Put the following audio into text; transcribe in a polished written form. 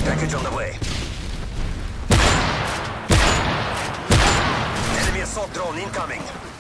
package on the way. Enemy assault drone incoming.